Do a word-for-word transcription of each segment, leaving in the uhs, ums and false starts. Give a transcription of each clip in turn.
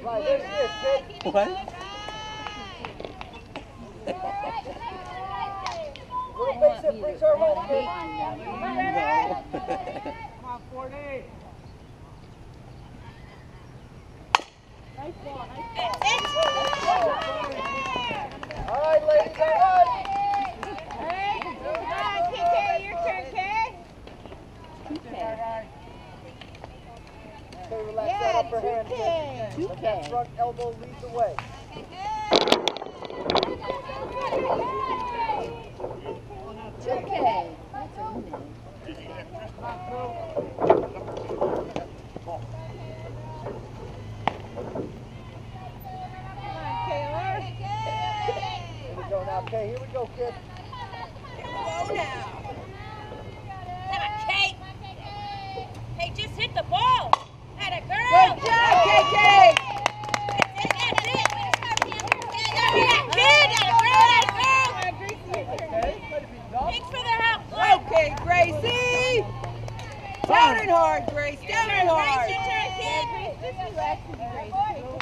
Right, there she is, kid. What? Little base that brings her home, kid. Come on, forty. Nice ball, nice ball. All right, ladies, all right. Hey, come on, K K, your turn, K. Okay, relax Yeah, that upper hand, two kid. K. Let that front elbow lead the way. two K. That's a win. Here we go now, Kay. Here we go, kid. Go now. Come on, Kate. Hey, just hit the ball. Had a girl. Good job, K K. That's it. Yeah, kid. That girl. That girl. Thanks for the help. Okay, Gracie. Down and hard, Grace. Down and hard. Grace, your turn, kid. Just relax with you, Grace.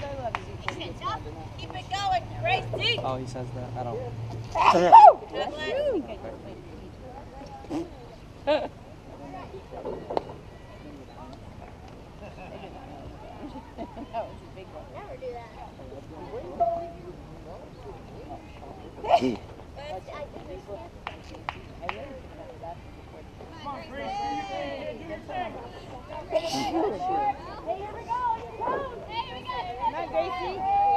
Keep it going, Grace. Deep. Oh, he says that. I don't. God bless you. That was a big one. Never do that. Come on, Gracie. Hey, do your thing. Hey, here we go. Hey, we got it. Come on, Gracie.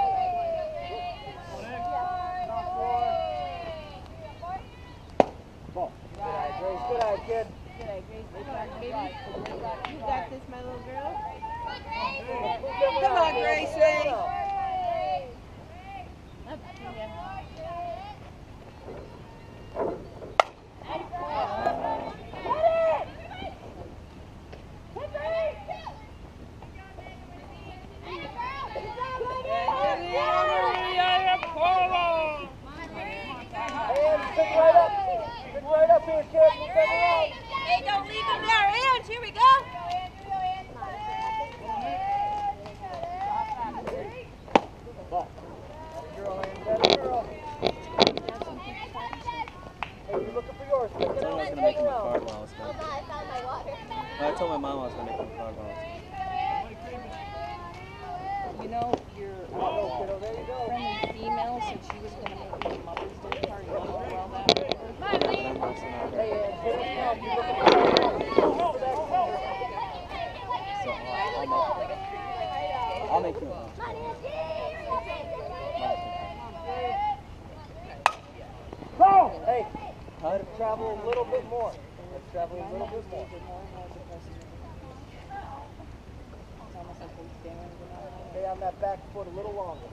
Ball. Good eye, Grace. Good eye, kid. Good eye, Grace. Come on, baby. You got this, my little girl. Come on, Gracie. Up to you. Hands, pick right up. Pick right up here, kid. Move them around. Hey, don't leave them there. Hands, here we go. Ball. Girl, hands, that girl. Hey, you looking for yours. Pick I it told him I up. was Pick gonna make it him a around. card while I was gone. I found my water. I told my mom I was gonna make him a card while I was gone. You know, your There you go, kiddo. There you go. friendly female said she was going to make me a Mother's Day card. You know how well that worked? But I'm also not Hey, there. and hit it down. You looking for that girl. Look for that girl. So I'll, I'll make I'll make him one. Go! Hey, Huh? let's travel a little bit more. Let's travel a little bit more. Stay on that back foot a little longer.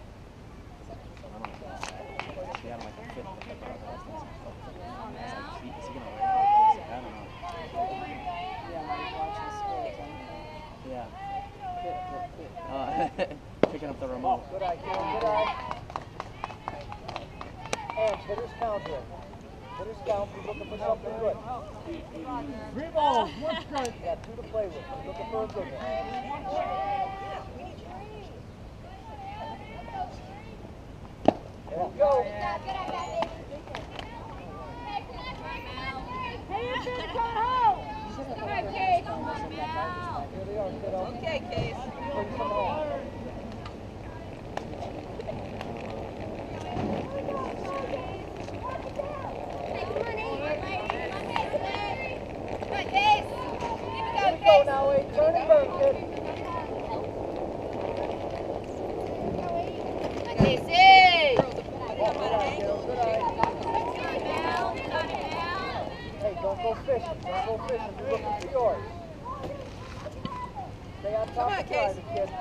She had like a fit. Is he gonna wear it? I don't know. Yeah. Uh, picking up the remote. Good eye, kid. Good eye. And hitters count here. Hitters count. We're looking for something good. Three balls, one strike. You got two to play with. We're looking for a good one. There you go. Hey, you should come home. Okay. Here they are, kiddo. Okay, Case. Bring some home. Here we go now, Wade. Turn and burn, kid. Casey. Good eye, kiddo. Good eye. Hey, don't go fishing. Don't go fishing. You're looking for yours. Stay on top Come on, of the driver, Casey. kid.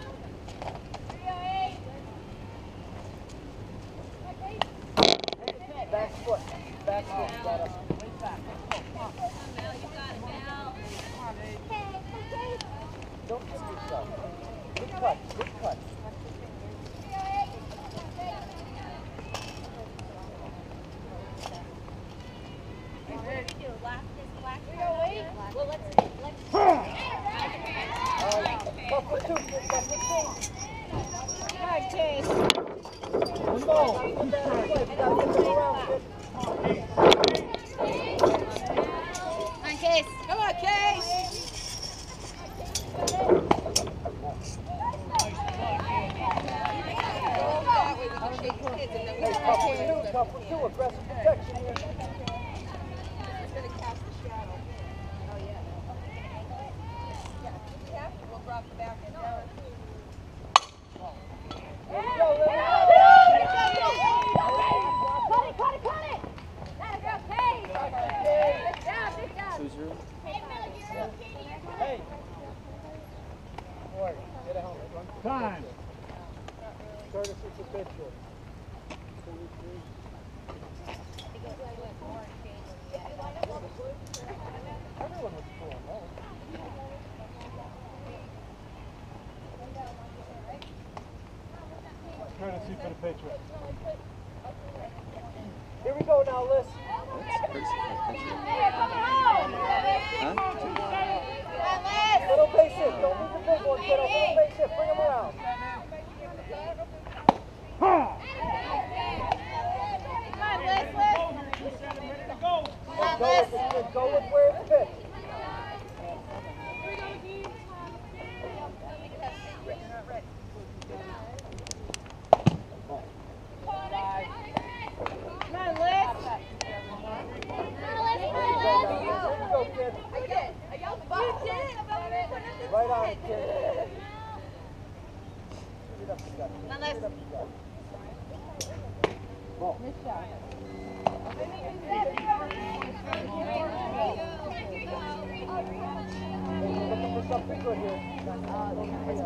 Back foot. Back foot. You got up. Don't kill yourself. Good cut. Good cut. All right. Tough with two, kid. Tough with two. ball. Two You gotta strikes. get them around, kid. Come on, Case. Come on, Case. That way we can shake his head and then we Hey, tough one too, tough one too. Aggressive protection here. He's gonna cast the shadow. Oh yeah. Yeah, we'll drop the back and down. There we go, there we go. Cut it, cut it, cut it! That's okay! Good job, good job! Who's room? Hey. Boy, get a helmet. Run. Time. Curtis, it's a picture. Everyone was cool, no? Courtesy for the picture. Here we go now, Liz. That's crazy. Huh? Little base hit. Don't move the big one, kiddo. Little base hit. Bring him around. Ha! Go with, it, go with where it's pitched. Come on, Liz. There you go, kid. I did. I yelled fuck. You did. Right on, kid. Shoot it up the gut. Now Shoot let's- it up the gut. Hey, we're looking for something good here.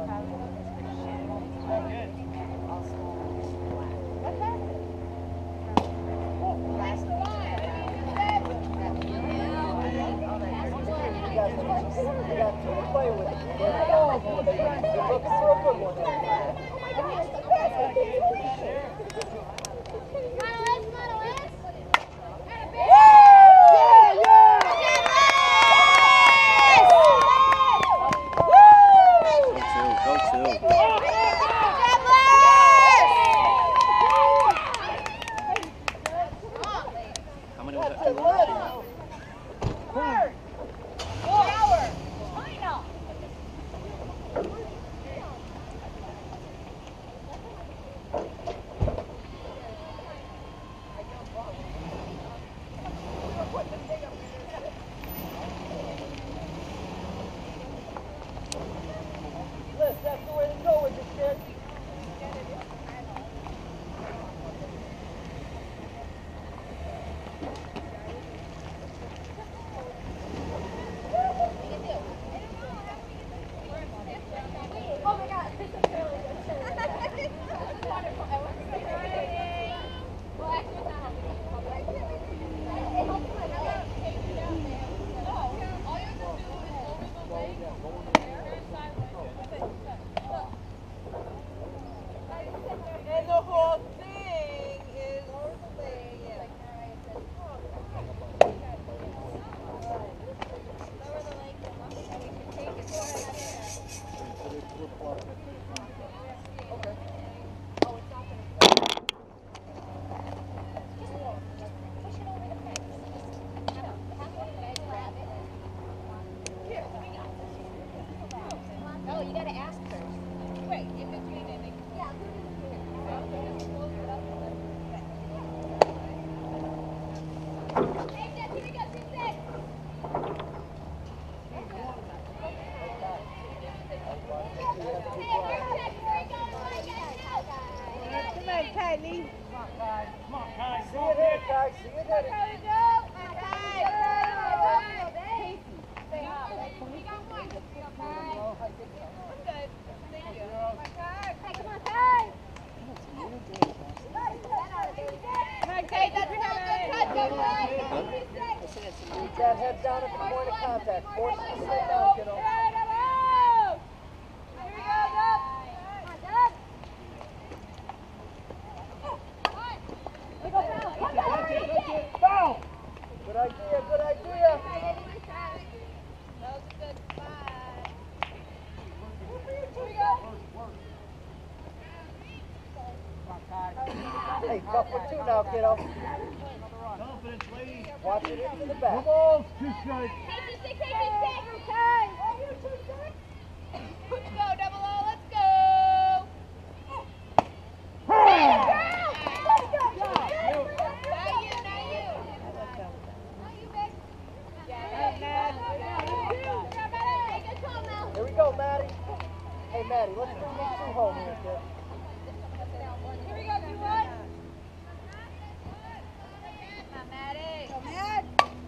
You got, you got two to play with. You're looking for a good one here. Go two. Go two. How many was that? Two more? Time. Liz, that's the way to go with this, kid. Oh my god, this is really good. Wonderful. I want to say that. Well, actually, it's not helping me. It helps my head. No, all you have to do is over the leg, turn sideways. And the whole thing is yeah. Lower the leg, and we can take it to another. Oh, it's not gonna. Push it over the fence. Have one of the guys grab it. Here, we got it. No, you gotta ask first. Wait, in between it. like- Yeah, put it in here. Take that, here we go, take that. Come on, Kylie. Come on, guys. See it hit, guys. See it hit. Keep that head down at the point of contact. Force it to stay down, kiddo. Foul. Good idea, good idea. That was a good spot. Come on, Kai. Hey, tough one two now, kiddo. Confidence, ladies. Watch it into the Two back. balls, two strikes. Let's go, double O, let's go! Here we go, Maddie. Hey, Maddie, let's bring these two home here, kid. Here we go, do what? Come on, Maddie. Go, Mad.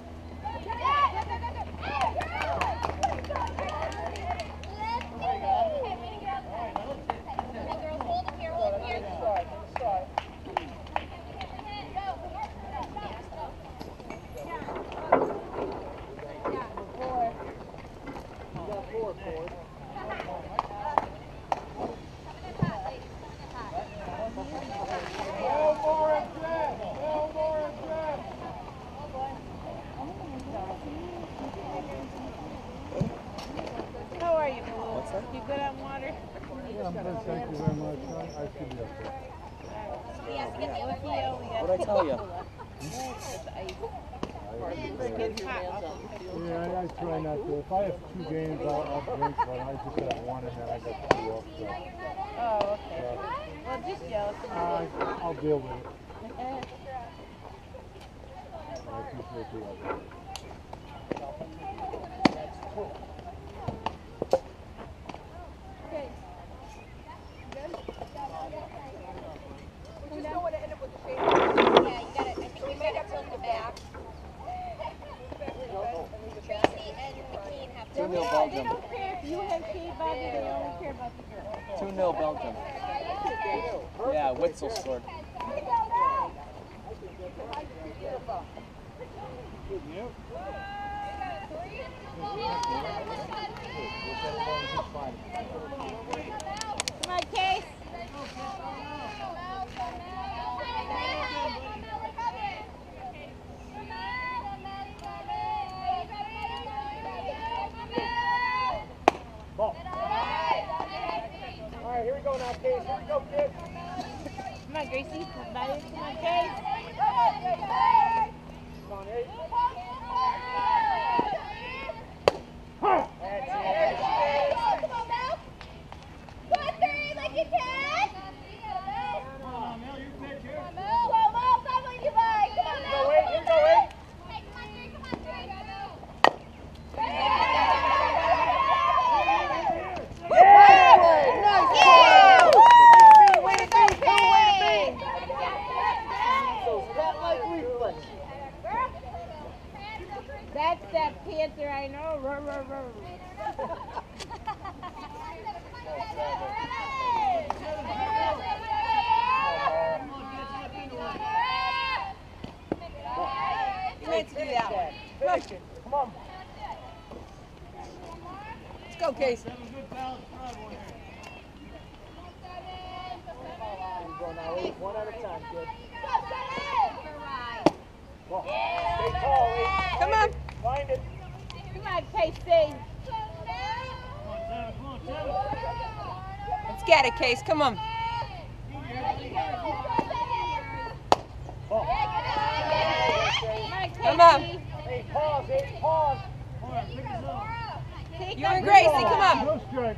How are you? What's that? You good on water? Yeah, I'm good, thank you very much. I, I should be up there. What'd I tell you? Yeah, I, I try not to. If I have two games, I'll, I'll drink, but I just have one and then I got two off. So. Oh, okay. Well, just yell. Uh, I'll deal with it. I appreciate the effort. two nil Belgium. You have Kate Bobby, they only care about the girl. two nil Belgium. Yeah, Witzel scored. Come on, Case. Ball. All right, here we go now, Case. Here we go, kid. Come on, Gracie. Come on, Come on, Case. Come on, eight. That's that panther I know. Ruh, ruh, ruh. Finish it. Finish it. Come on. Let's go, Case. Have a good balanced drive on here. Here we go now, eight. One at a time, kid. Ball. Stay tall, eight. Come on. Find it. Come on, Casey. Let's get it, Case. Come on. Ball. Come on. Hey, pause, eight. Pause. You and Gracie, come on. No strike.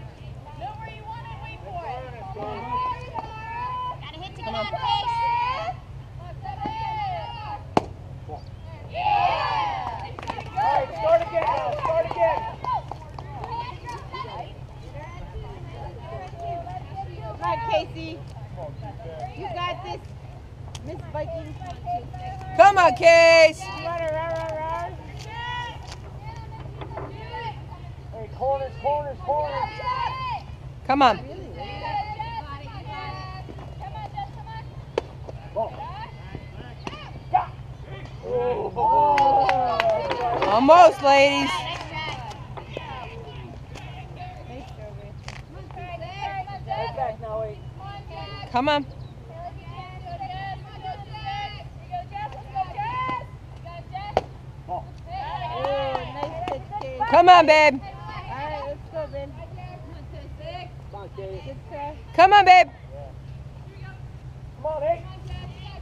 Come on. All right, start again now. Start again. Come on, Casey. You got this, Miss Viking. Come on, Case. Hey, corners, corners, corners. Come on. Ball. Almost, ladies. Right back now, eight. Come on. Ball. Come on, babe. Come on, Katie. Come on, babe. Come on, eight.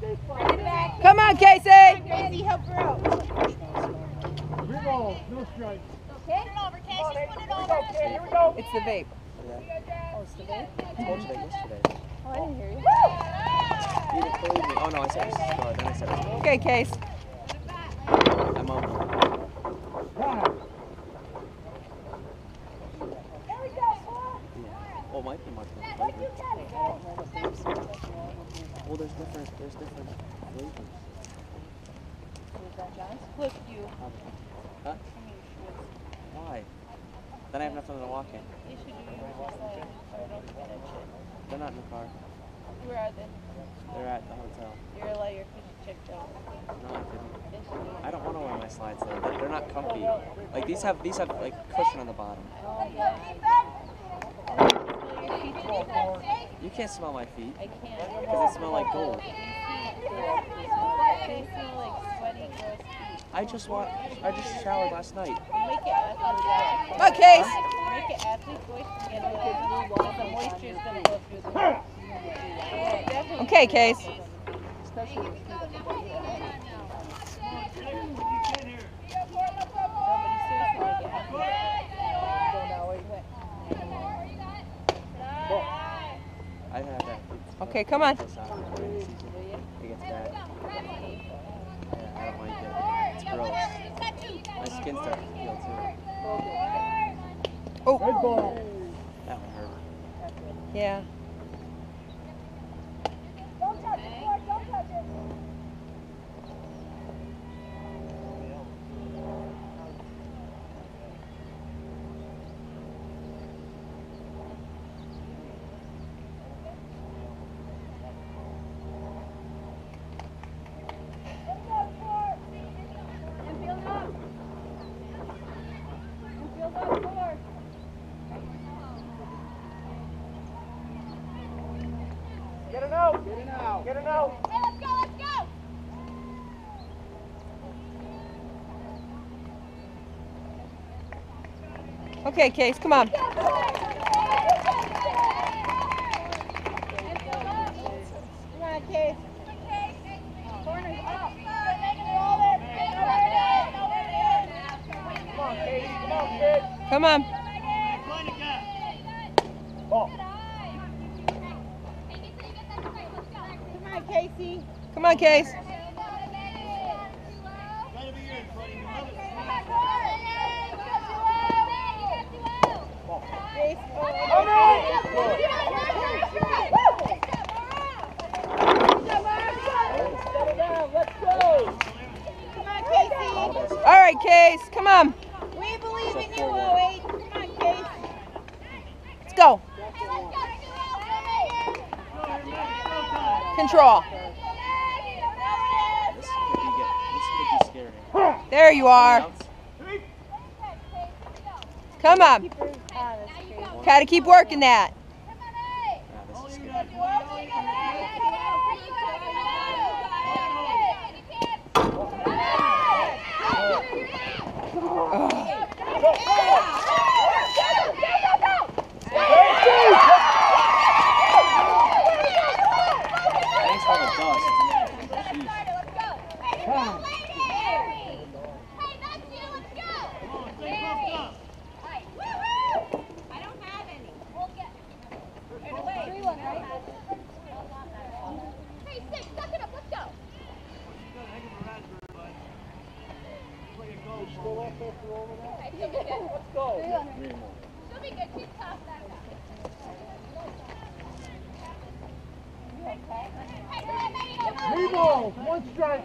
Come on, Casey. Casey, help her out. Three balls, no strikes. Okay. Put it over, Casey. Put it over. Here we go. It's the vape. Oh, it's today? I told you that yesterday. Oh, I didn't hear you. You didn't believe me. Oh, no, I said it was slow. Then I said it was slow. Okay, Case. I'm on. Yeah. Oh, might be much more flavor. Well, there's different, there's different flavors. Look, you. Huh? Why? Then I have nothing to walk in. You should do yours just like, or don't forget that shit. They're not in the car. Where are they? They're at the hotel. You're a liar because you checked out. No, I didn't. Yes, you did. I don't want to wear my slides though. They're, they're not comfy. Like these have these have like cushion on the bottom. Oh, yeah. You can't smell my feet I can't. because they smell like gold. They smell like sweaty, gross feet. I just want. I just showered last night. Make it athlete voice. Come on, Case. Make it athlete voice and get a little wall. The moisture is going to go through the wall. Okay, Case. I have that. Okay, come on. It gets bad. Yeah, I don't like it. It's gross. My skin starts to feel too. Oh. Red ball. That one hurt. Yeah. Don't touch it, Ford. Don't touch it. Get it out. Get it out. Get it out. Hey, let's go, let's go. Okay, Case, come on. Come on, Case. Corner's up. Come on, Katie. Come on, kid. Come on. Ball. Come on, Casey. Come on, Case. All right, Case, come on. We believe in you, oh eight. Come on, Case. Let's go. Control. This could be get. This could be scary. There you are. Come on. Gotta keep working that. Yeah, this is scary. Thanks for the dust. Jeez. Let's go. She'll be good. She's tough. Three balls, one strike.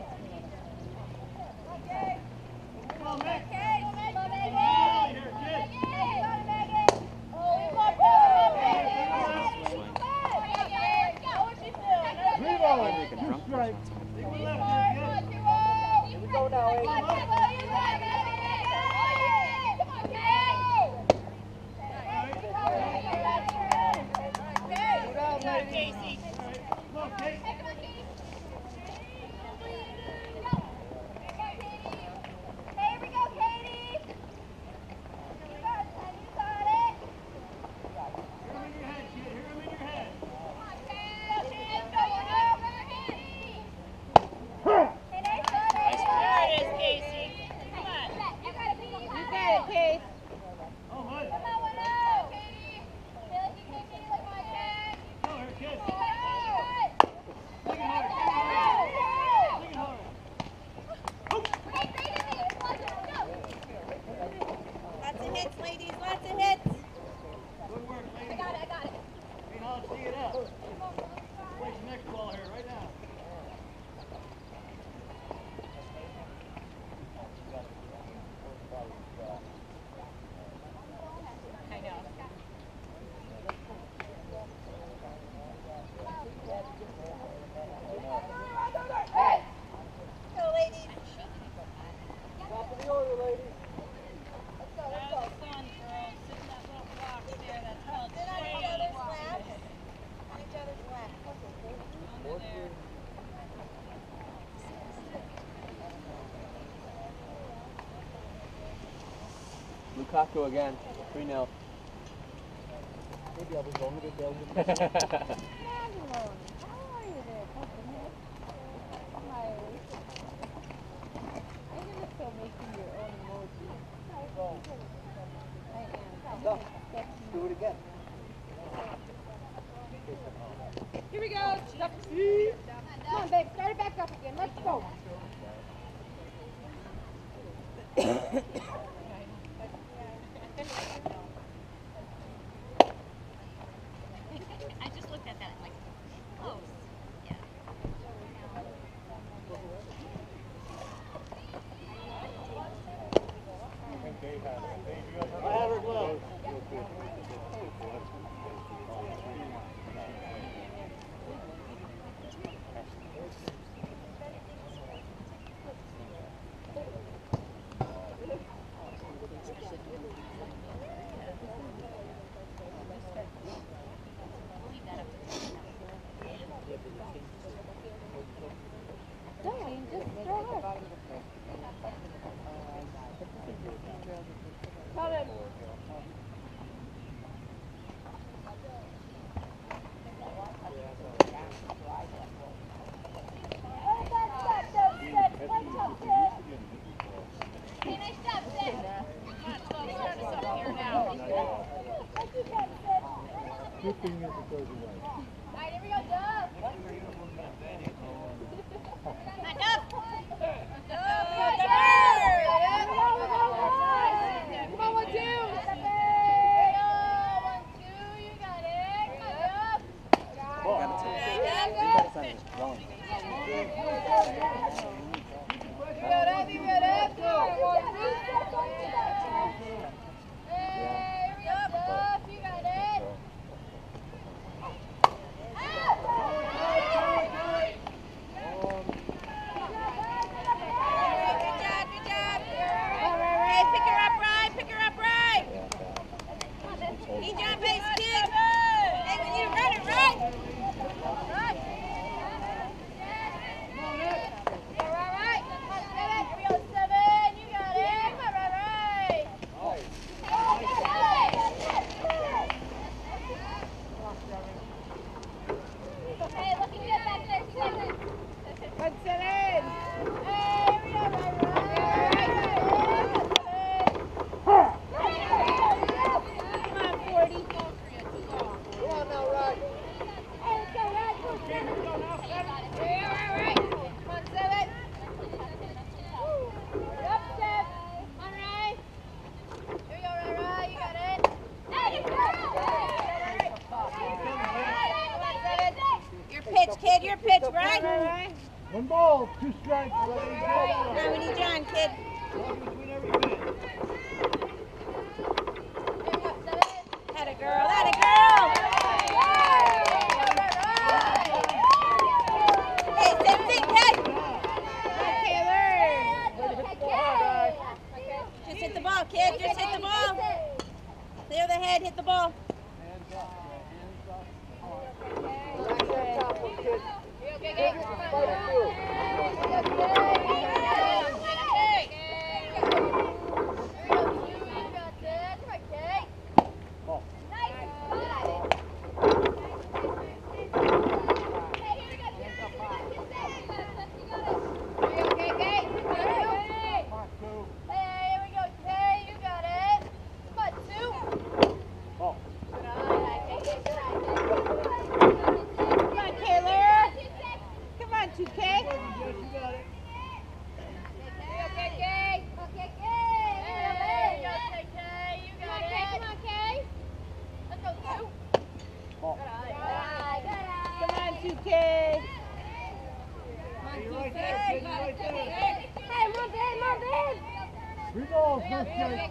Three balls, two strikes. Here we go now, Aiden. Lukaku again. three nil. Maybe I was wrong with it. Magdalene, how are you there? Hi. I'm gonna start making your own emoji. I am. Go. Do it again. Here we go. Come on, babe. Start it back up again. Let's go. I just looked at that like, close. Yeah. I have her glove. Good thing is it goes away. Alright, here we go, Dub. Come on, Dub. Come on, one, two. One, two, you got it. Come on, Dub. Got it. Got Got it. Rolling. You got it, you got it. One, two. Hey, here we go, Dub. You got it. Kid, your pitch, right? One ball, two strikes. Now we need John, kid. That a girl, that a girl. Hey, same thing, kid. Just hit the ball, kid. Just hit the ball. Clear the head, hit the ball. Three balls, no strikes.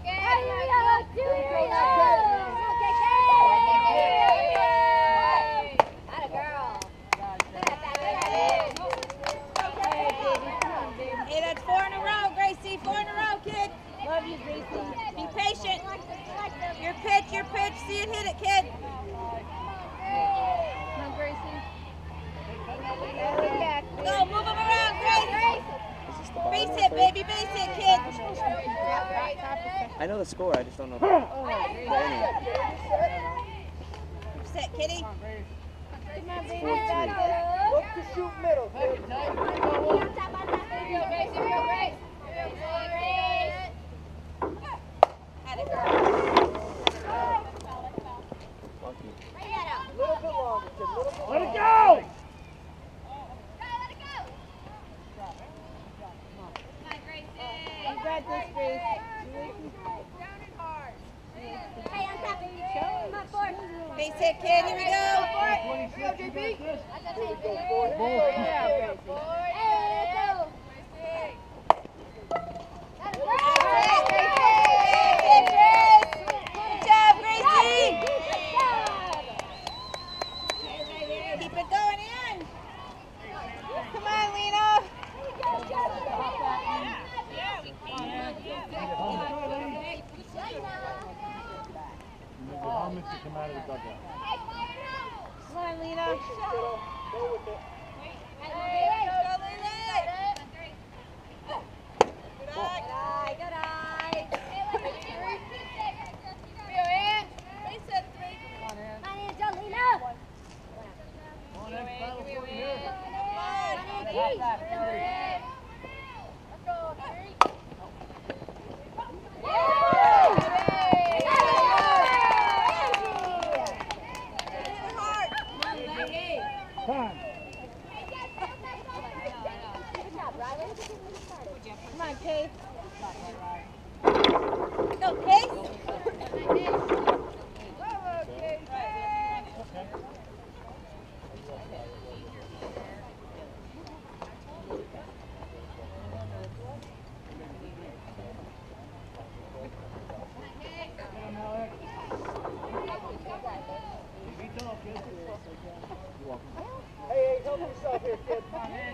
Hey, that's four in a row, Gracie. Four in a row, kid. Love you, Gracie. Be patient. Your pitch, your pitch. See it, hit it, kid. Come on, Gracie. Go, move him around, Grace. This is the bottom. Base of the it, third. baby, base it, kid. I know the score. I just don't know the, the inning. Set, kitty. Come on, baby. four three. Look to shoot middle, kid. Had it, girl. Lucky. A little bit longer, kid. A little bit Let it longer. go! You got this, Grace. Base hit, kid. Here we go. Here we go, boys. Yeah, Good job, Gracie. Keep it going in. Come on, Lena. How much to come out of the dugout? Come on, Lena. Go with it. Time. Come on, Kate. Go, Case. Hey, hey, help yourself here, kid.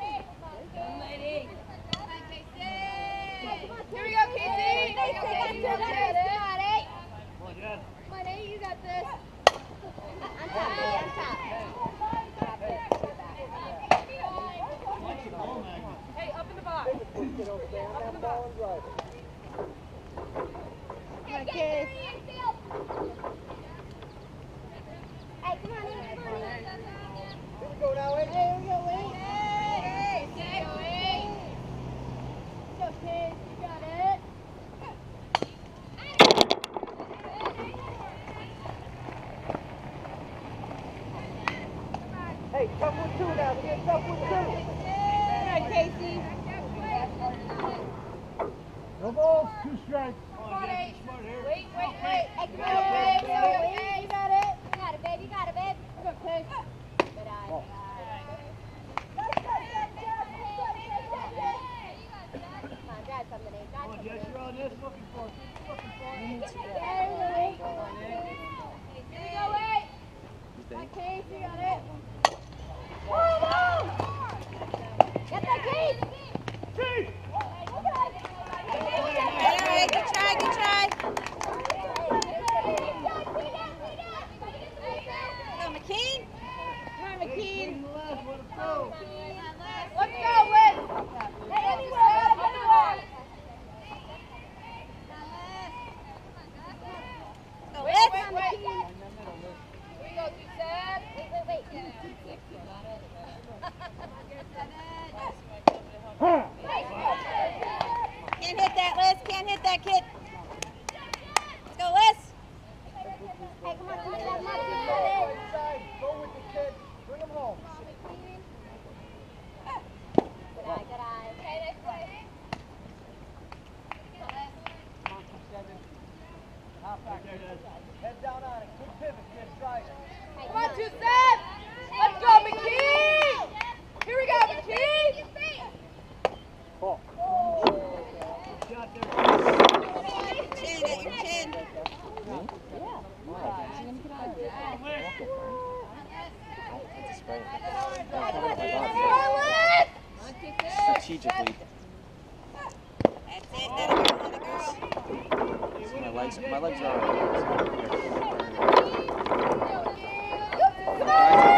Here we go, Casey. You got this. On top, on top. Hey, up in the box. Take it, kid, over there. On that ball and drive it. Come on, Case. Hey, come on, in, come on, in. Here we go now, eh? Hey, here we go, Wayne. Hey, hey, hey. Go, kids, you got it. Hey, tough with two now, kid. Tough with two. Come on, Casey. No balls, two strikes. Wait, wait, wait. Hey, come on, Wayne. Go, Wayne, you got it. You got it, babe. You got it, babe. Go, Chris. Good eye. Oh. Come on, drive something in. Drive something in. You're on this, looking for it. Looking for it. There you go, Wayne. Here we go, Wayne. He's dead. Case, you got it. Oh, no! Get that case! Chief! All right, good try, good try. Go, McKean. Come on, McKean. Let's go, Liz! Hey, anywhere, anywhere! Go, Liz. Wait, wait, wait. Here we go, you said. Wait, wait, wait. Huh! Can't hit that, Liz. Can't hit that, kid. Let's go, Liz. Hey, come on, come on, come on, Go you got it. inside. Go with the kid. Bring him home. Good eye, good eye. Okay, next play. Head down on it. Good pivot, kid. Drive it. Hey, Come on, two set. Let's go, McKean. Here we go, McKean. Ball. Chin at your chin. That's a spray. Don't cover my body. Strategically. That's it. That'll go, that'll go. So my legs, my legs are alright.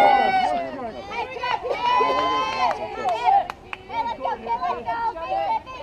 Hey, come on, come on. Hey, let's go, kid, let's go.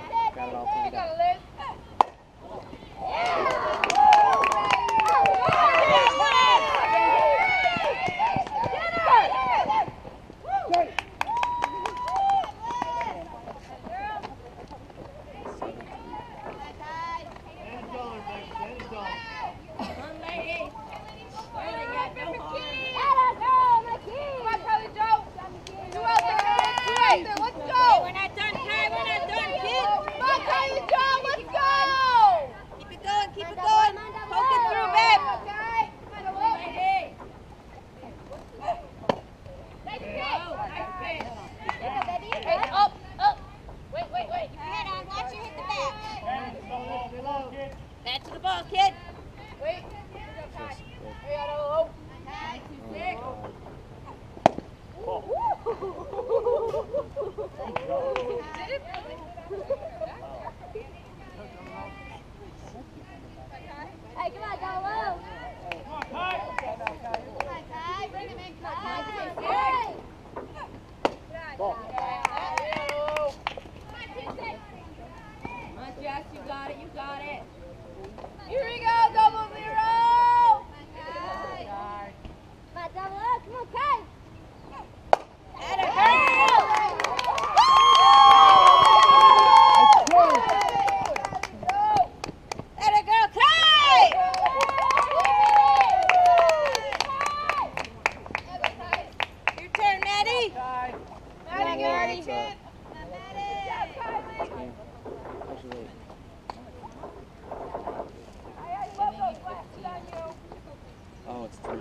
it's three.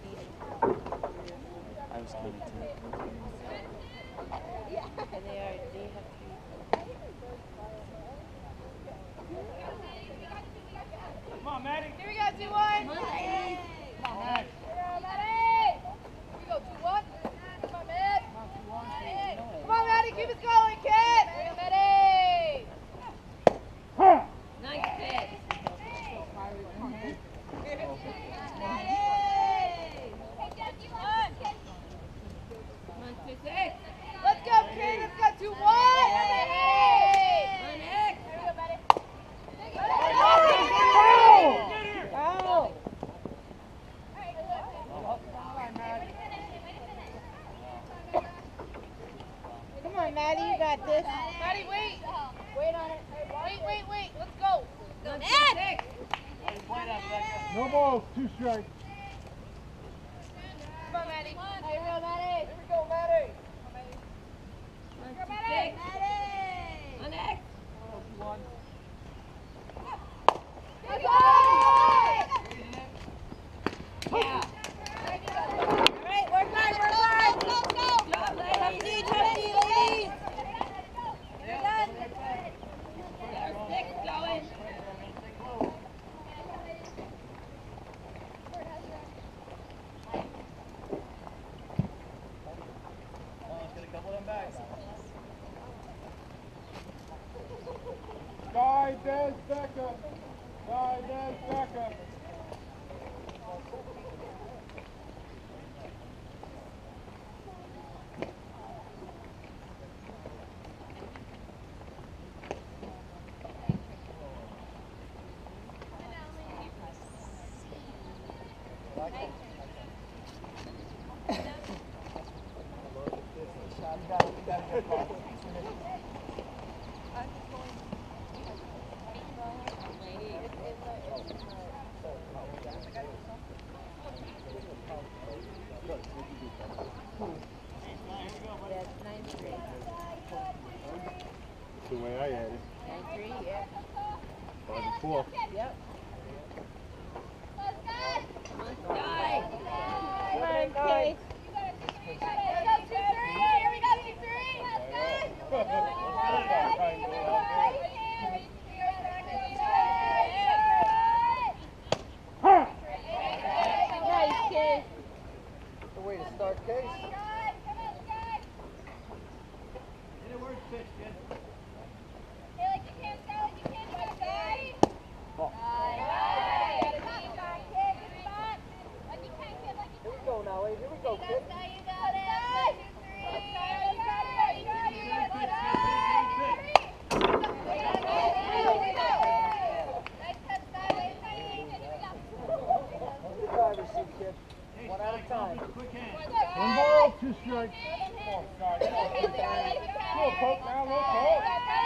I was counting two. And they are, they have three. Come on, Maddie. Here we go, two one. Come on, Maddie. Come on, Maddie. Here we go, two one. Come on, Maddie. Come on, Maddie, keep us going, kid. Here we go, Maddie. Nice pitch. Let's go, kid. Let's go, two one. Come on, Maddie, you got this. Maddie, wait. Wait on it. Wait, wait, wait. Let's go. Go, Ned. No balls, two strikes. Come on, Maddie. Here we go, Maddie. Here we go, Maddie. One, two, six. On X. Let's go. Yeah. All right, work hard, work hard. Go, go, go. Job, ladies. Trusty, ladies. You're done. There's six going. Guy Des Becker. Guy Des Becker. The way I had it. Nine three, yeah. Five and four. Yep. Let's go. Let's die. Come on, Let's go. Kate. Let's go, two, three. Here we go, two, three. Let's go. Nice, Kate. The way to start, Case. Here we go now, Abe. Here we go, kid. Good driver's seat, kid. One at a time. One ball, two strikes. Come on, Scott. Come on. Little poke now, little poke.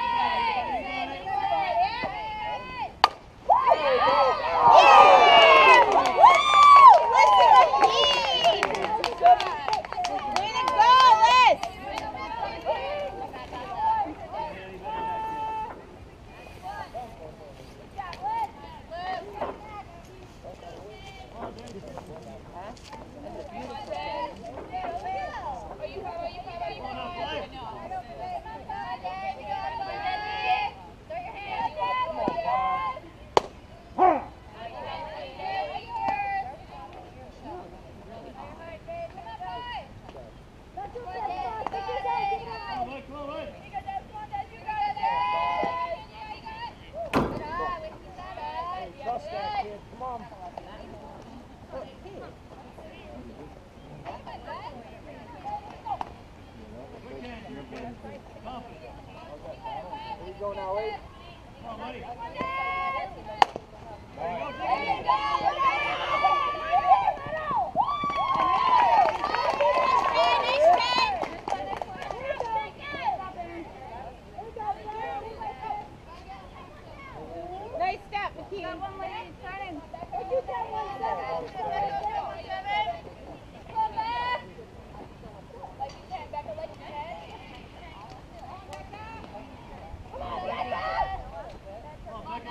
Way to go, Liz! Trust that kid. Come on. Here we go now, Abe. Nice step, McKean. Come on,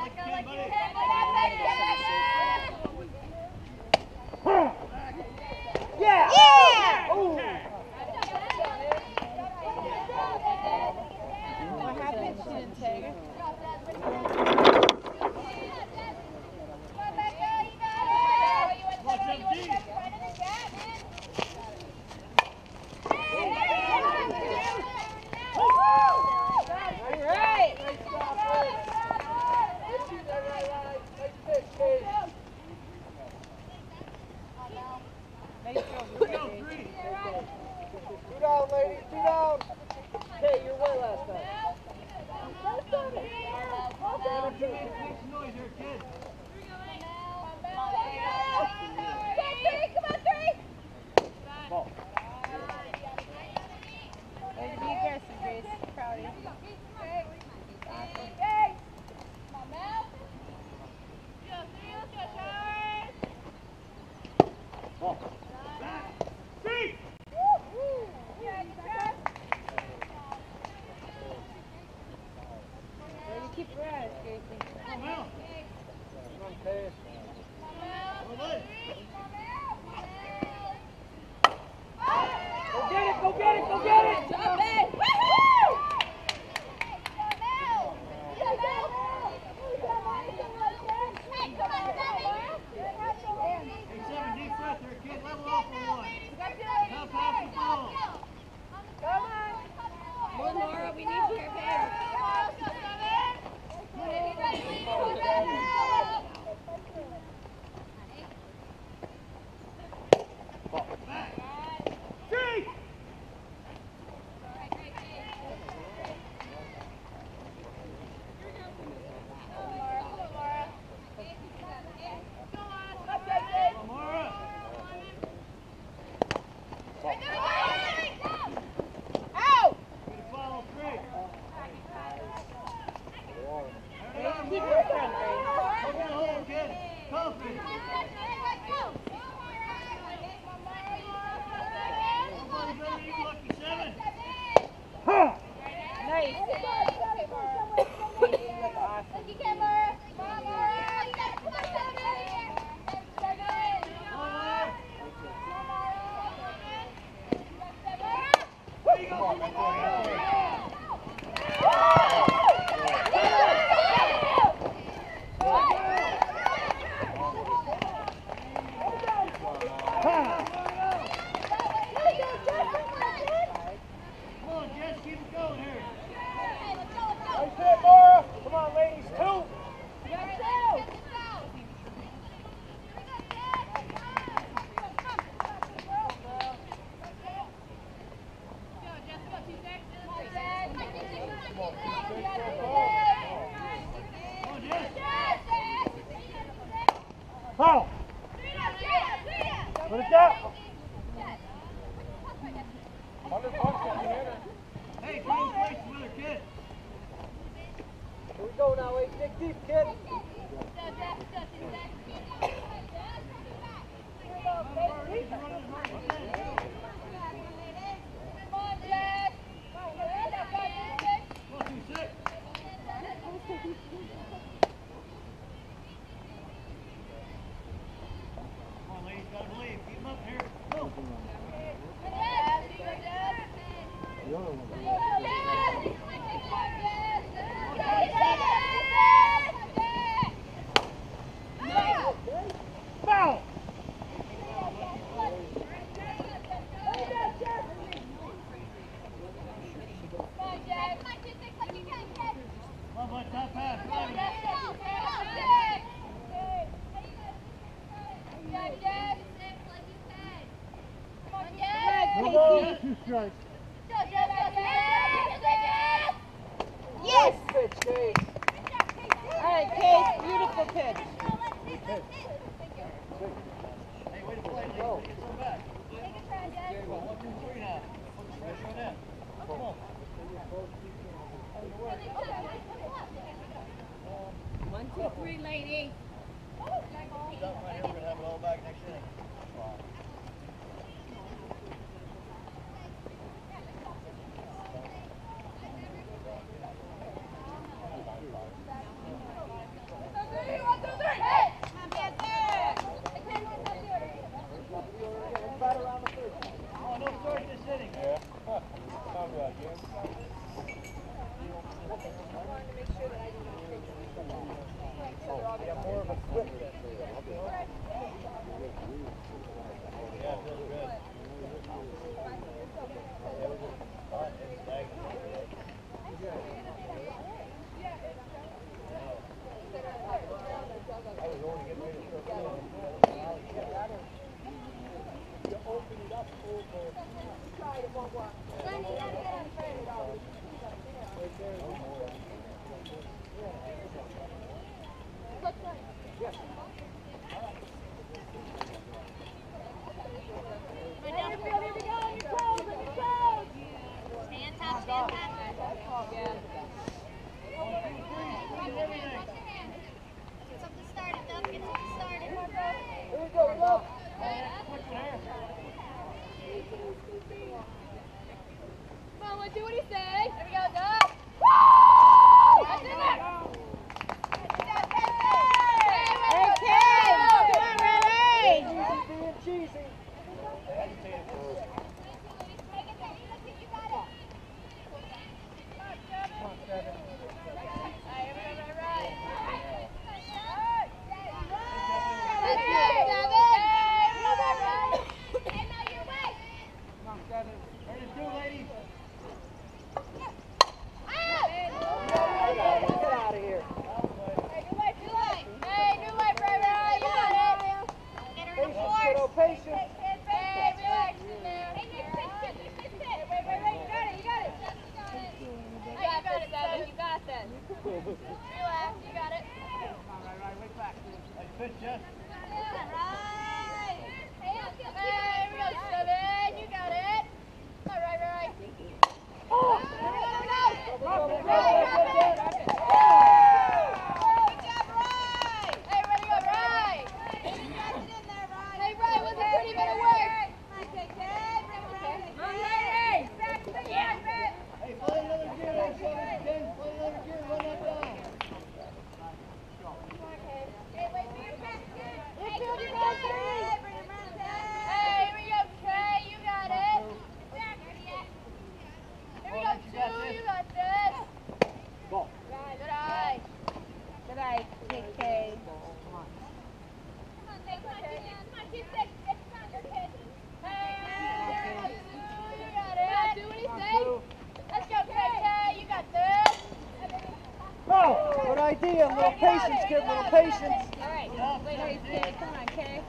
Nice job. Here we go, three. Two down, ladies, two down. Hey, you're way last time. Make some noise here, kids. Come on, three! Ball. Way to be aggressive, Grace. Proud of you. Ball. Feet. Way to keep her at it, Gracie. Come on. Come on, Paige. Go ahead. Go get it, go get it, go get it! Jump in! Woo-hoo! Hey, come on, Sammy! Hey, seven, deep breath there, kid. Level off for one. Top half the ball. Come on! More, Laura, we need you here, babe. Three. Amara. Out! Way to follow three. Way to keep her front, Grace. Open the hole, kid. Confident. Nobody better than you, lucky seven. Nice. Casey, you look awesome. There you go. Come on, Jess, keep it going here. Nice hit, Laura. Come on, ladies, two. Come on, Jess. Foul. Put it down. Under punch, can you hit her? Hey, change places with her, kid. Here we go now, Ace. Dig deep, kid. One, two, six. Come on, ladies, gotta believe. Keep them up here. Go. Foul. Come on, bud, top half. Ready. Good, Casey. Two strikes. Yes! Pitch, Case. All right, Case, beautiful pitch. Hey, way to play, ladies. Get some back. Well, one, two, three now. Put the pressure on them. Come on. One, two, three, lady. Stop right here. We're gonna have it all back next inning. Oh, no start this inning. Yeah. Sounds right, Jim. Oh, yeah, more of a quick. Yeah, feels good. All right, it's back. I was only getting ready to throw it in. idea. A little patience, kid. A little patience. All right. Wait, wait, wait. Come on, Kay.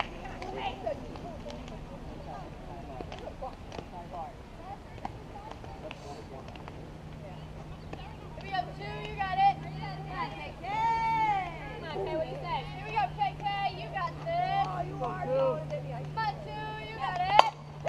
Here we go, two. You got it. Come on, K K. Come on, Kay. What do you say? Here we go, K K. You got this. Oh, you are going, baby. Come on, two. You got it.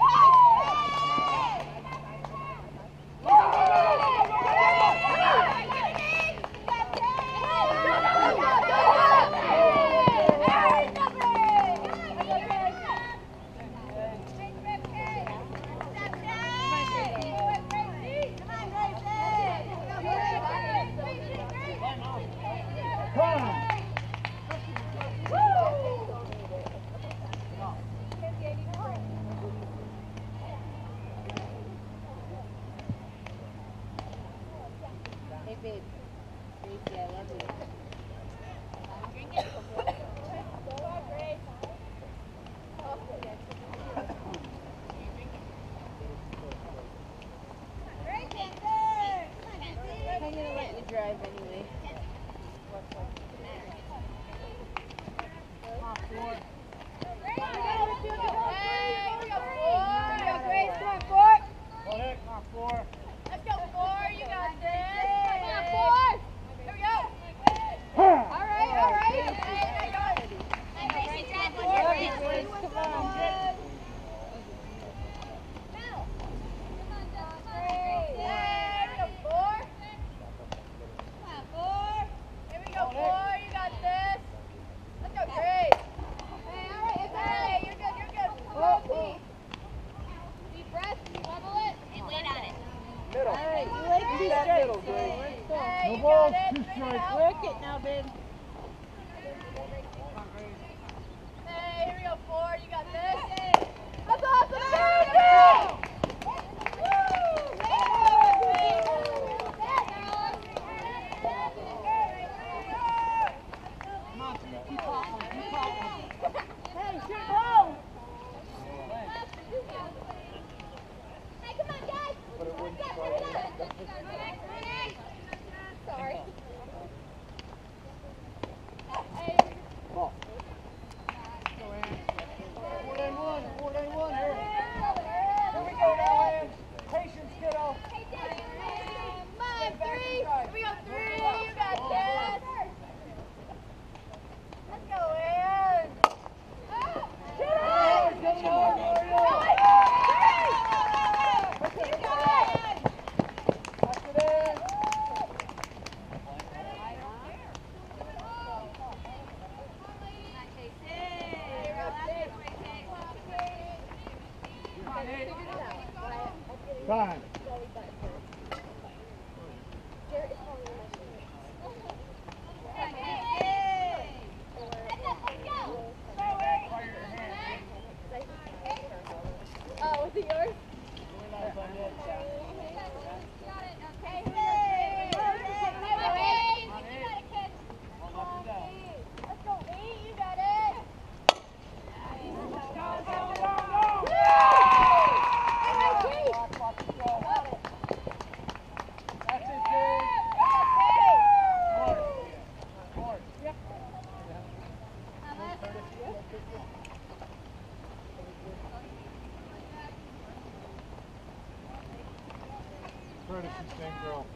Hey, babe. Gracie, I love you. Drink it. Go on, Grace. I'm gonna let you drive anyway. No balls, two strikes. Work it now, babe. Hey, here we go, four. You got this. That's awesome. Hey, shoot home. Hey, come on, guys. Sorry. Time. Oh, was it yours? Let's go, eight, you got it. That's it, Jay. Mark. Mark. Curtis and same girl.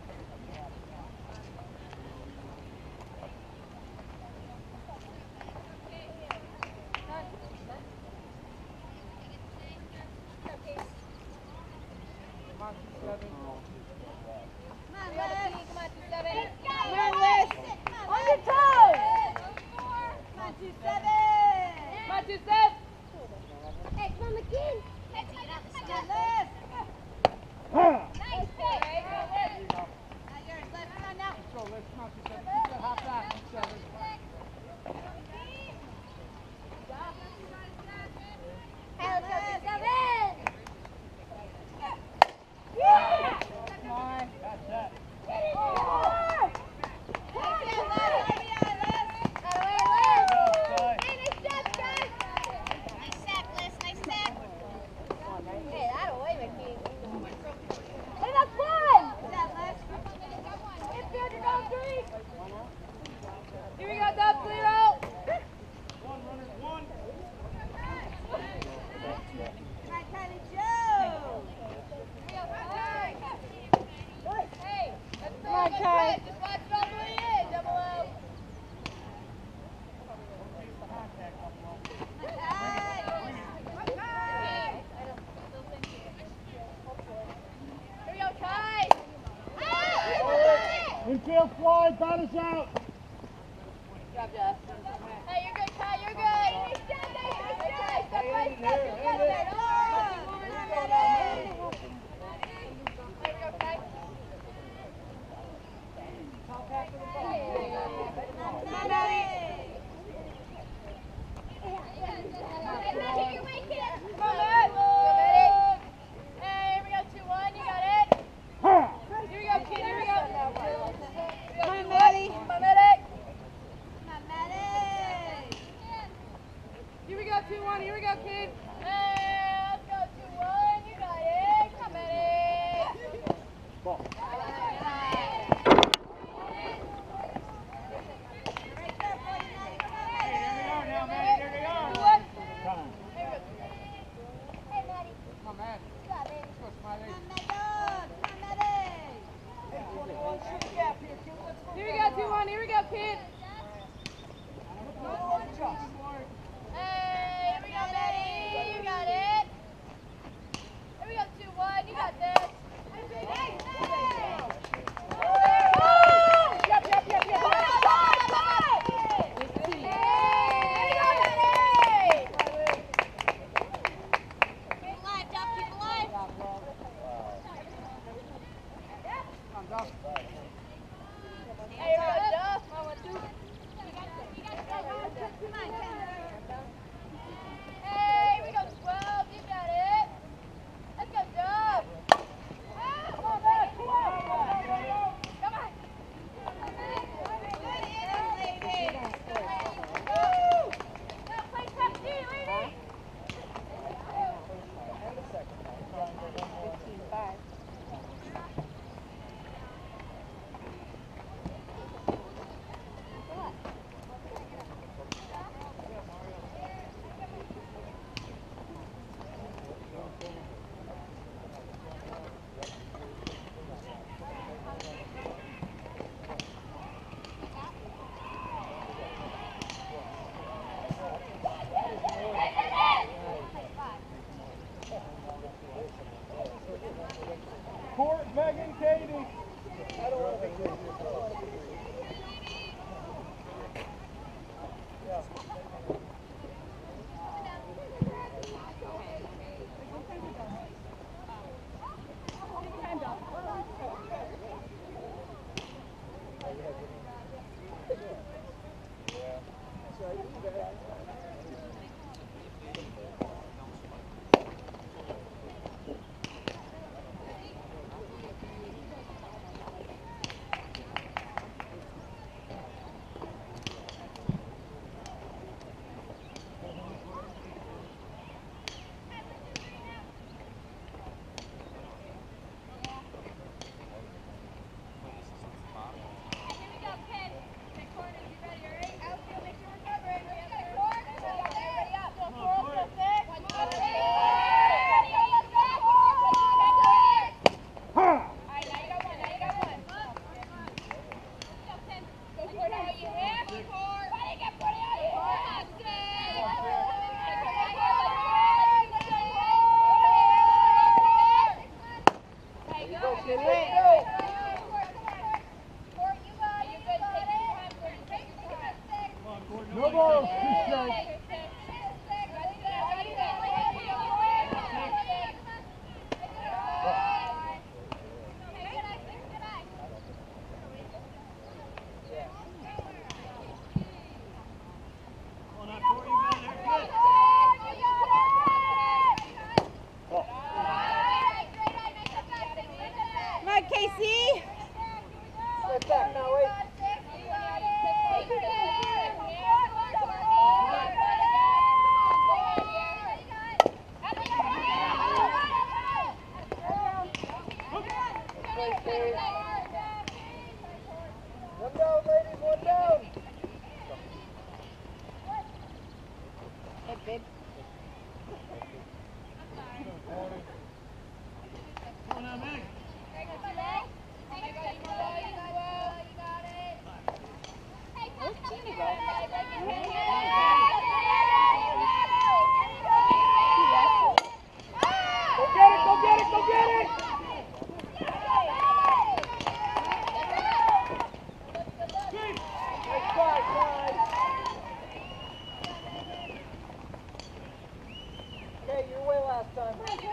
Infield fly, batters out. Job, Jeff. Hey, you're good, Kai, you're good. Nice job, nice, nice job. Step by step, you got it. There we go, Kai. Top half of the ball. Come on, Matt. Go, Maddie. Hey, here we go, two one, you got it. Here we go, kid, here we go. Come on, Maddie. Come on, Maddie. Here we go, two one, here we go, kid. Hey, let's go, two one, you got it. Come on, Maddie. Ball. Time. Hey, Maddie. Come on, man. You got it. Let's go, Smiley. twenty-one, shoot the gap here, kid. Let's go. Here we go, two one, here we go, kid. No adjust. Hey, here we go, Maddie. You got it. Here we go, two one, you got this. Yep, yep, yep, yep. Hey, here we go, Duff. One, one, two. Come on, halftime.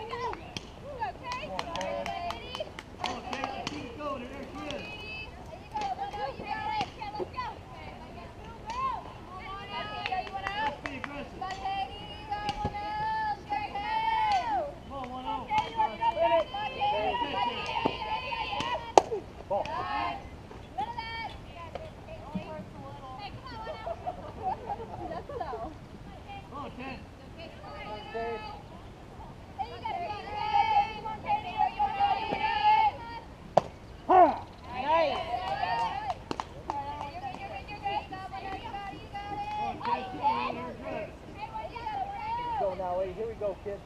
Go now, Lee. Here we go, kid.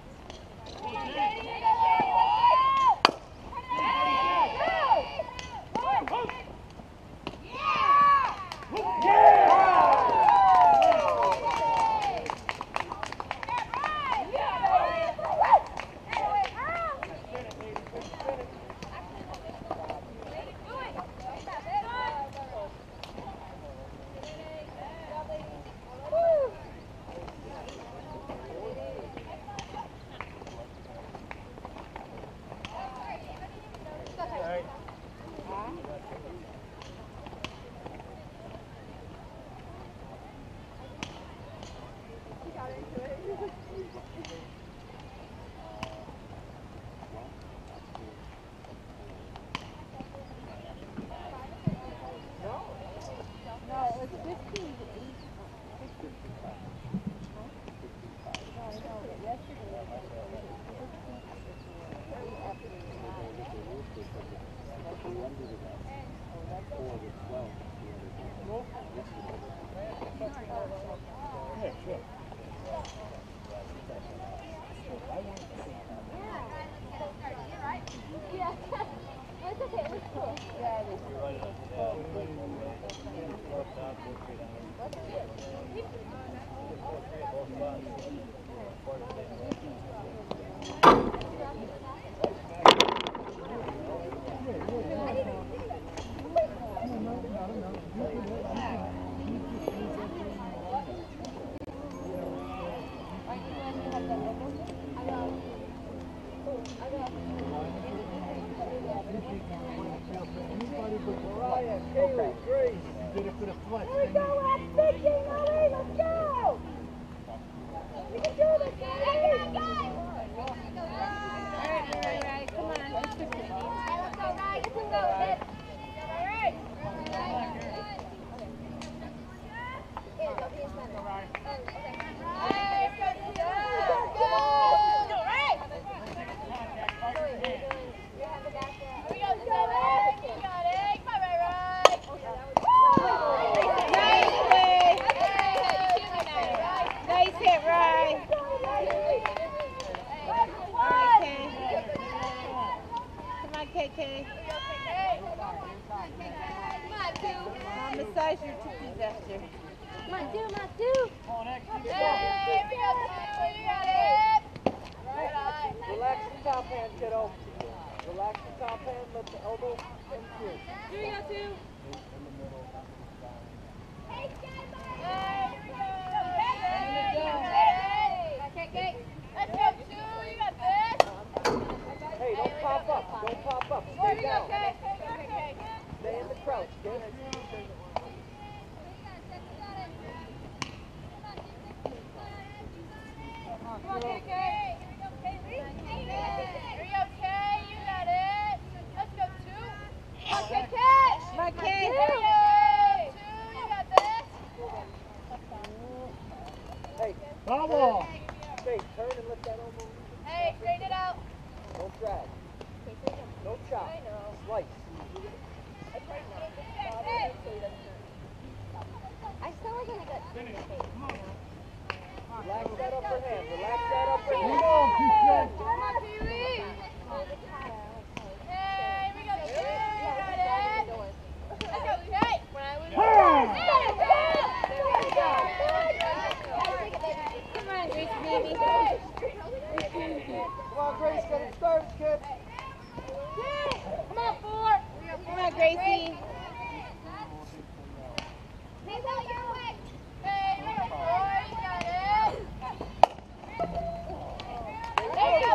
There you go.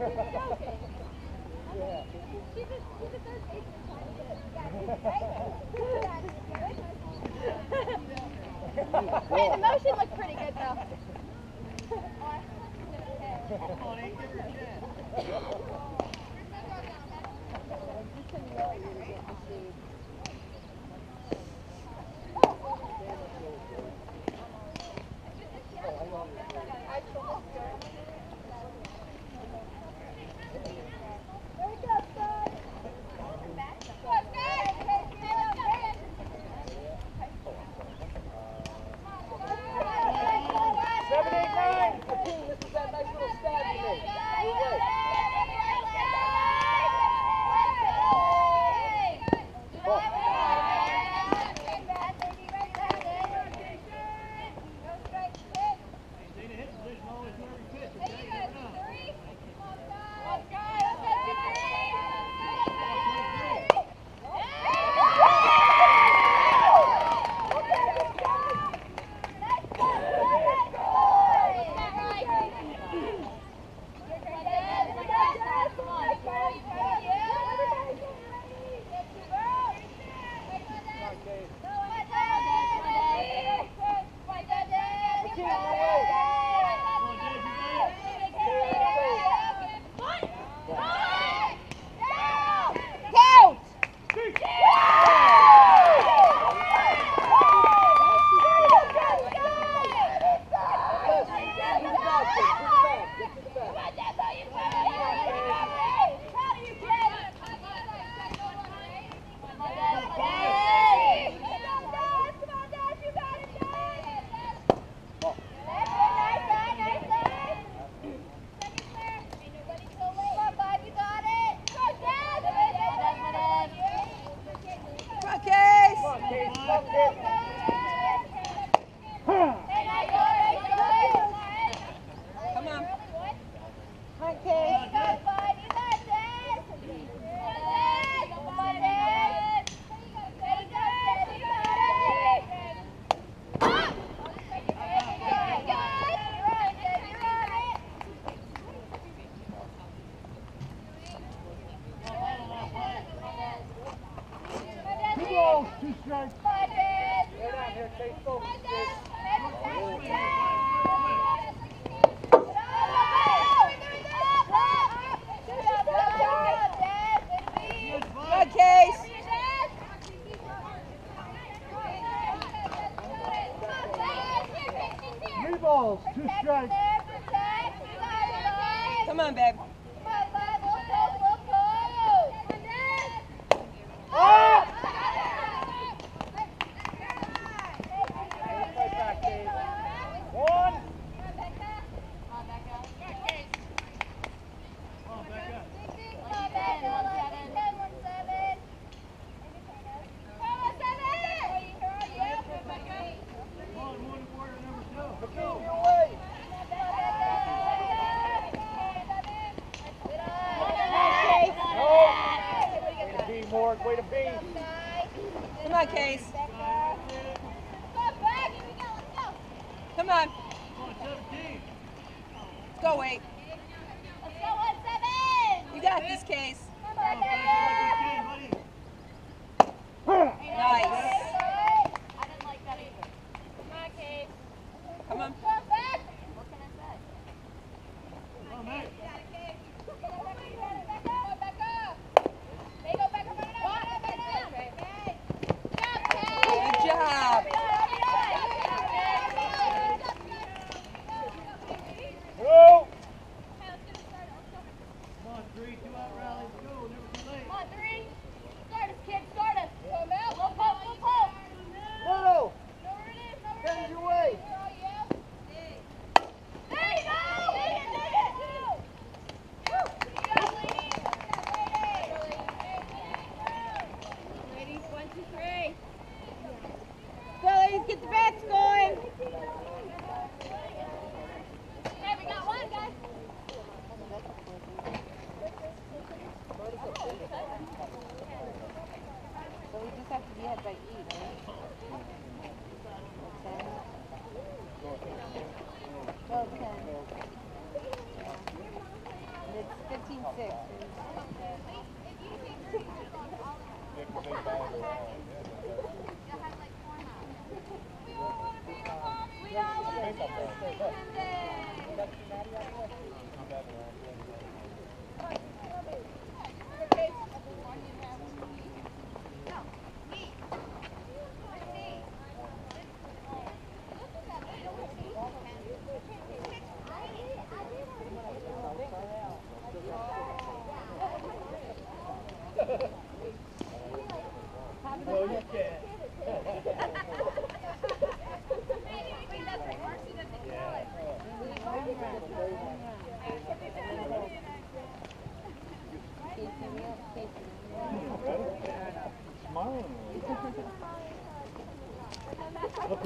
Yeah. She's a, she's a third baseman. Hey, the motion looked pretty good though. Come on, Ink, give her a chance. Seven, eight, nine. Hakeem, this is that nice little stab you made. Your way. Dana hit position always where he pitch, okay? You never know. Two strikes. Get out here, Chase. Focus, Good case. three balls, two strikes. Come on, babe. One. Hakeem, your way. Way to be, Morg. Way to be. Come on, Case. Come on. Let's go, wait. You got this, Case. Nice. Come on. Good job. Go. Come on, three, two out rally. Let's go. Never too late. Come on, three. Start us, kids. Start us. Come out. Low post, low post. Little. Know where it is. Know where it Send is. your way. Here, all you.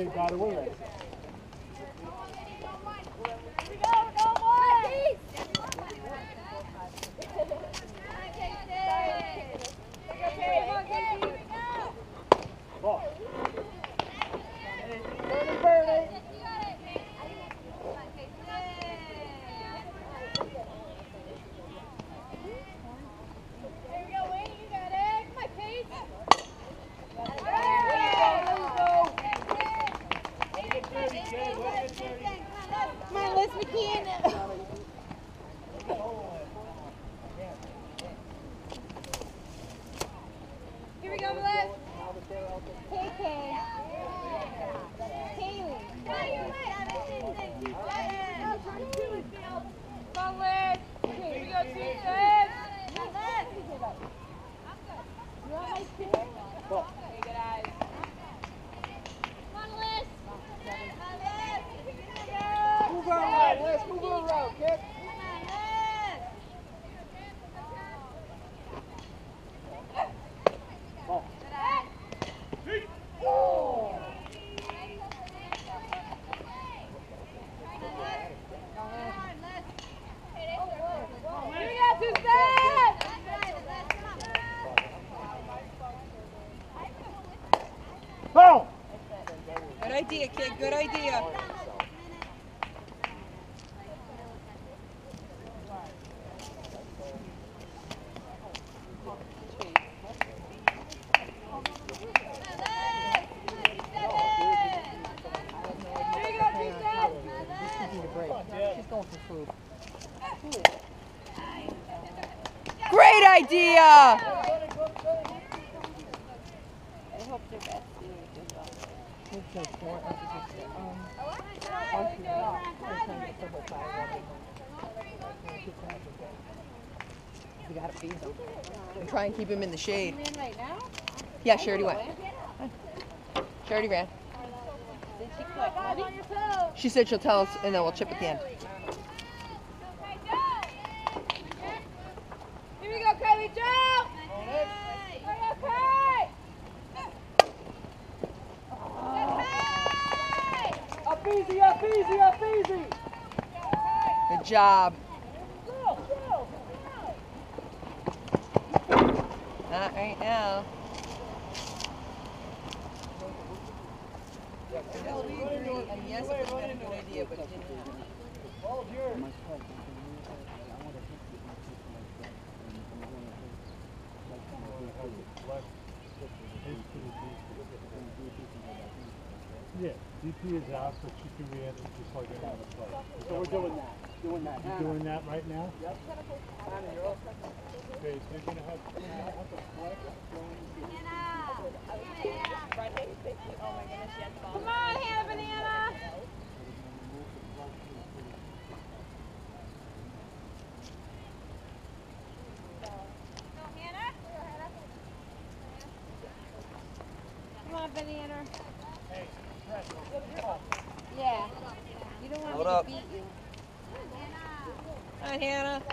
They got away with it. Ball. Come on, Liz McKeon. Here we go, Liz. K K. Kaylee. Come on, Liz. Here we go, two, Liz. You want my stick? Ball. Okay, good eyes. Come on, Liz. Move around, Liz. Move around, kid. Ball. Here we go, Susan. Ball. Good idea, kid. Good idea. Great idea! I hope they're best. You gotta feed them. And try and keep him in the shade. In right now? Yeah, she already went. She already ran. Did she collect money? She said she'll tell us and then we'll chip at the end. Here we go, Kylie Joe! Okay! Up easy, up easy, up easy. Good job. Not right now. And yes, it would have been a good idea, but it didn't happen. Ball's yours. Yeah, D P is out, so she can re-enter just like any other player. So we're doing that. Doing that. You doing that right now? Yep. Hannah, you're up. Okay, so you're gonna have, you're gonna have to flex, Come on, Hannah Banana! Come on, Banana. Yeah. You don't want Hold me up. to beat you. Come on, Hannah.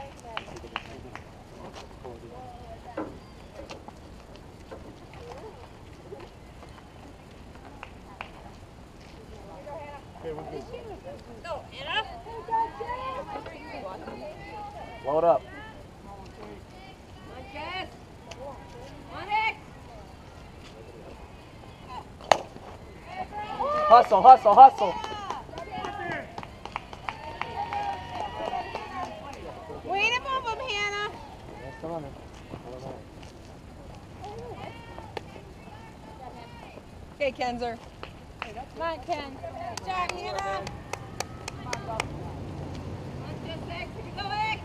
okay, we're good. Go, Hannah. Load up. Come on, Jess. Come on, Nick. Hustle, hustle, hustle. Way to move him, Hannah. Come on. Okay, Kenzer. Come on, Ken. Good job, Hannah. Come on, Jess. Here we go, Nick.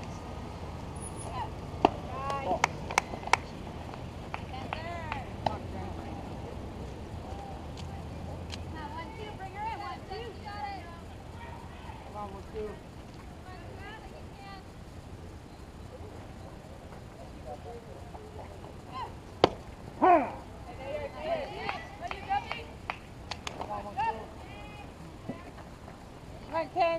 Come on, Ken.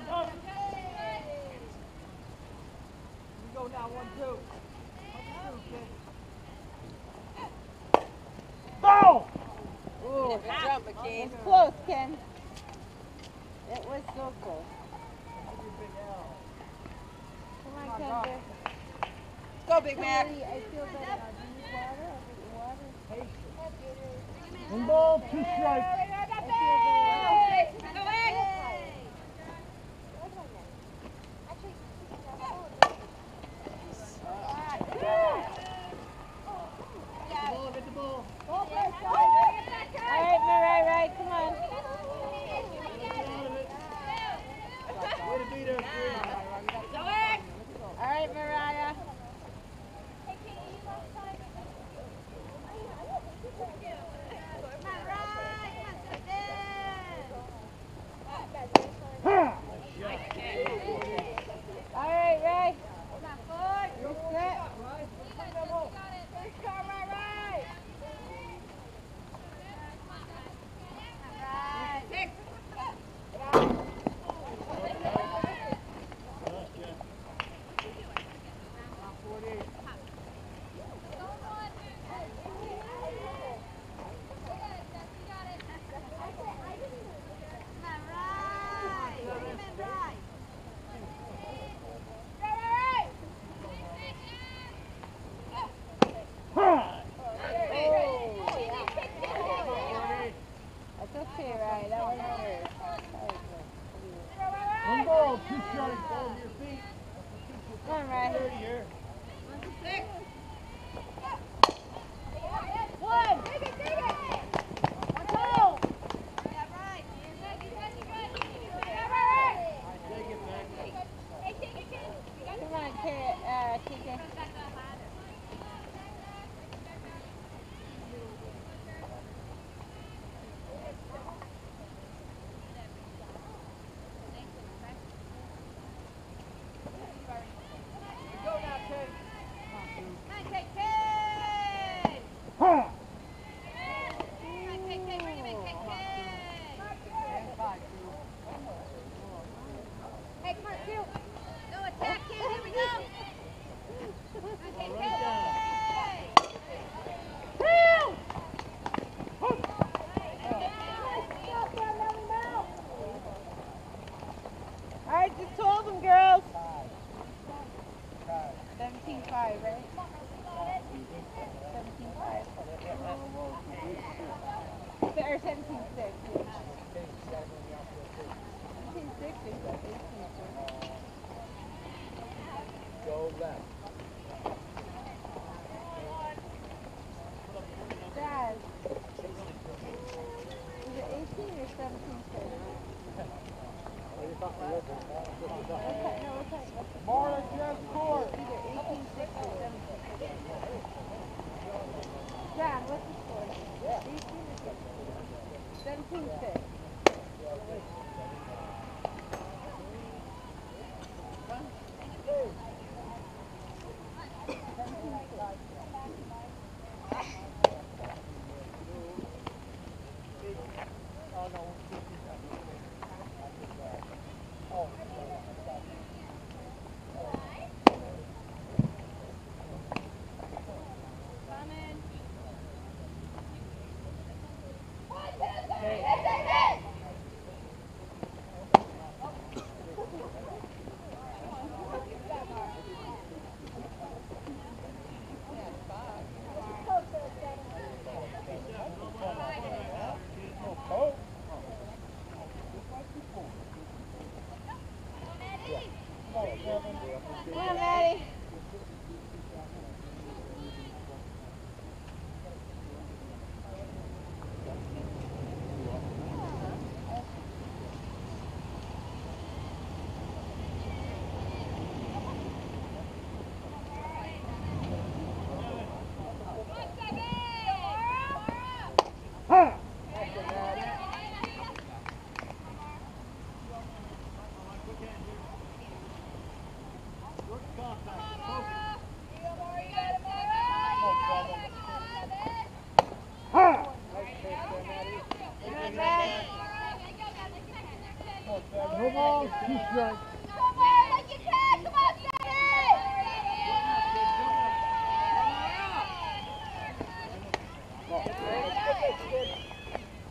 Go now, one, two. Ball! Oh. close. Good jump, McKean. It was close, Ken. It was so close. Come on, Kendra. Go, Big Mac. I feel better. Do you need water? I'll get you water. One ball, two strikes. Alright, Mariah, right, come on. Alright, Mariah. Alright, Ray. You're set. That's okay, Ray. That wasn't hers. One ball, two strikes. Come on, Ray. Come on, K- uh, K K. Hey, come on, Q. Go attack, Q. Here we go. Okay, Alright, just hold them, girls. seventeen five, right? seventeen five. Or seventeen six. seventeen six or eighteen six. Go left. Dad. Is it eighteen or seventeen six? Okay, no, it's like Marla just scored. either eighteen six or seventeen six. John, what's the score? eighteen or six? seventeen six. Come on, Maddie. No balls, two strikes. Come on, like you can. Come on, Sammy.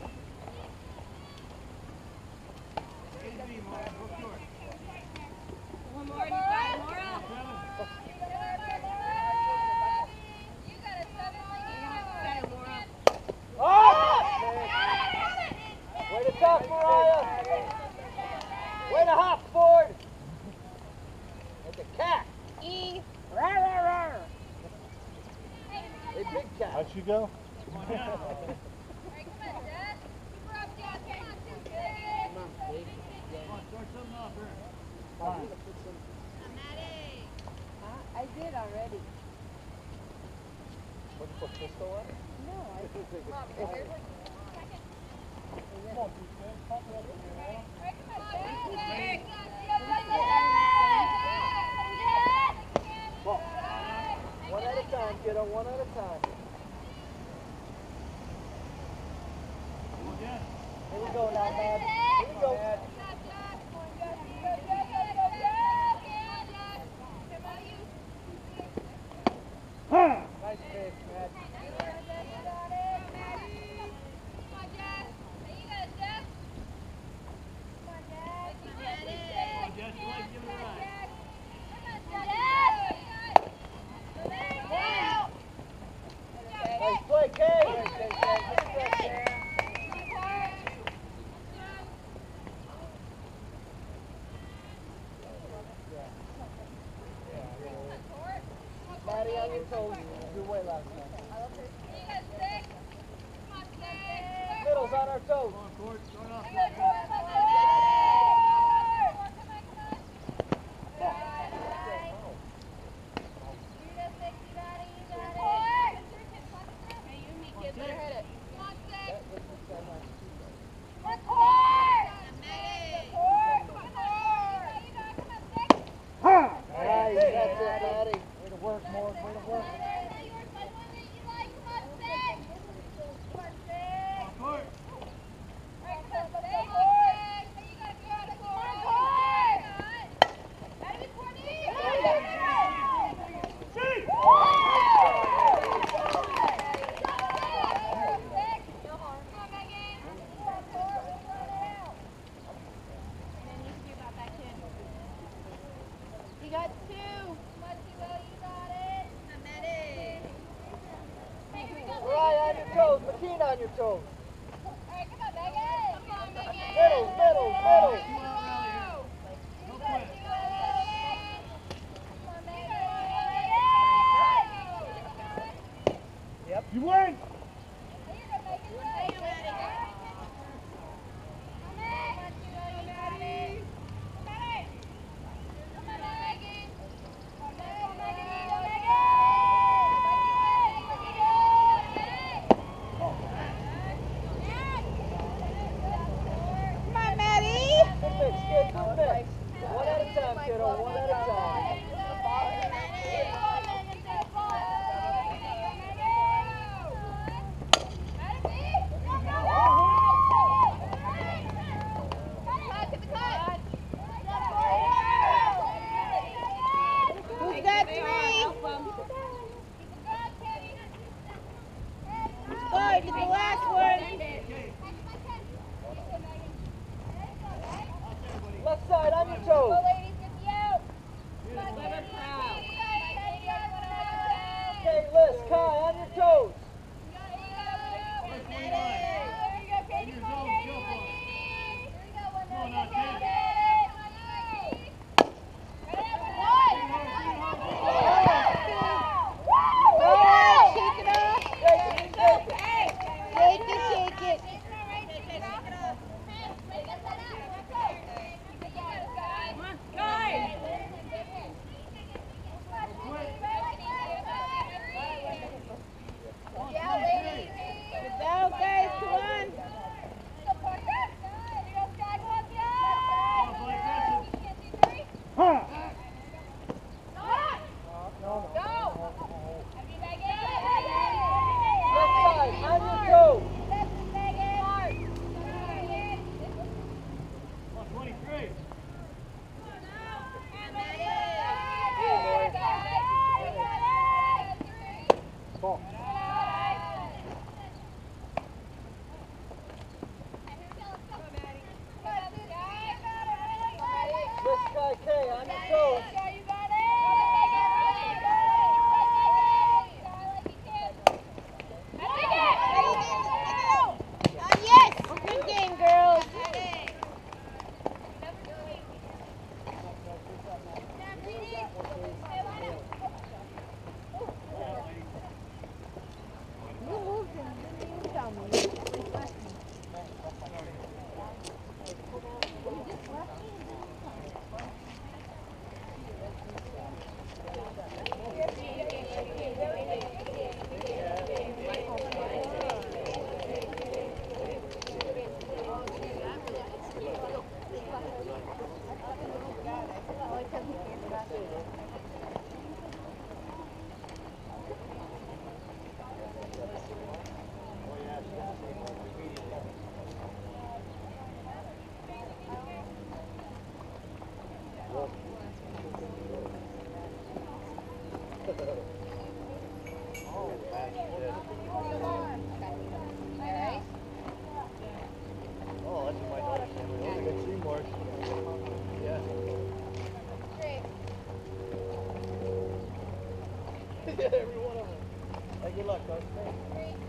One more, you got it, Laura. You got a seven like Better, Laura. Oh! Way to talk, Mariah. Way to hop, Ford. Like a cat. E. Rawr, rawr, rawr. Hey, big cat. How'd she go? Alright, come on, Dad. Keep her up, Dad. Come on, two, good. I did already. What, you put pistol on it? No, I Well, one at a time, kiddo, one at a time. Here we go now, man. Here we go. Nice pitch, Matt. Nice play, Kay. Maddie on your toes. Your way last time. Middle's on our toes. Nice, that's it, Maddie. Way to work, more. Way to work. You got two. Mariah on your toes. McKean on your toes. Middle, middle, middle. Yep. You win! Come on, Maddie. Good mix, kid. Good mix. One at a time, kiddo. One at a time. Who's got three? Good. Get the last one. Left side on your toes. Okay, Liz, Kai on your toes. Alright, shake it off. Take it, take it. Shake it, shake it. Come on. Every one of them. Hey, good luck, coach. Thanks.